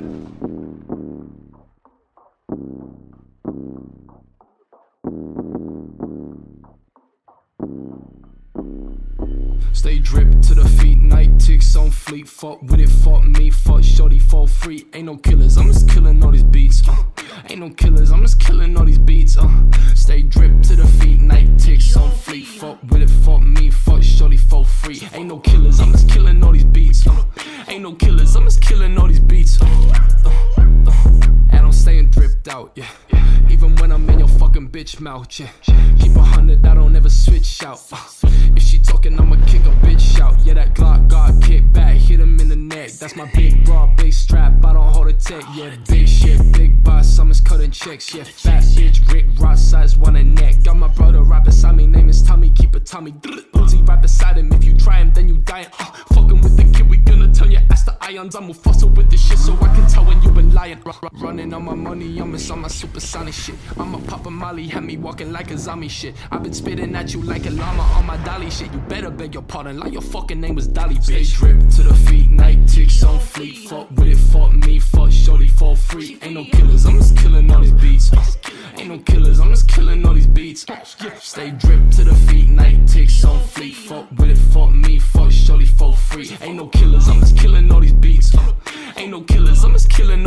Stay dripped to the feet, night ticks on fleet. Fuck with it, fuck me, fuck shorty, fall free. Ain't no killers, I'm just killing all these beats. Ain't no killers, I'm just killing all these beats. Stay dripped to the feet, night ticks on fleet. Fuck with it, fuck me, fuck shorty, fall free. Ain't no killers, I'm just killing all these beats. Ain't no killers, I'm just killing all these beats. And I'm staying dripped out, yeah. Even when I'm in your fucking bitch mouth, yeah. Keep 100, I don't ever switch out. If she talking, I'ma kick a bitch out. Yeah, that Glock got kick back, hit him in the neck. That's my big bra, big strap, I don't hold a tech. Yeah, big shit, big boss, I'm just cutting checks. Yeah, fat bitch, Rick Ross size, one a neck. Got my brother right beside me, name is Tommy, keep it Tommy. Uzi right beside him, if you try him, then you die. Fucking with the kid, we gonna turn your ass to ions. I'm Mufasa with the shit, so I can tell when you been lying. Running on my money, I'm on my supersonic shit. I'ma pop a molly, had me walking like a zombie shit. I've been spitting at you like a llama on my dolly shit. You better beg your pardon, like your fucking name was Dolly, bitch. Stay dripped to the feet, night ticks on fleet. Fuck with it, fuck me, fuck shorty, fall free. Ain't no killers, I'm just killing all these beats. Ain't no killers, I'm just killing all these beats. Stay dripped to the feet, night ticks on fleet. Fuck with it, fuck me, fuck shorty, fall free. Ain't no killers, I'm just killing all these beats. Ain't no killers, I'm just killing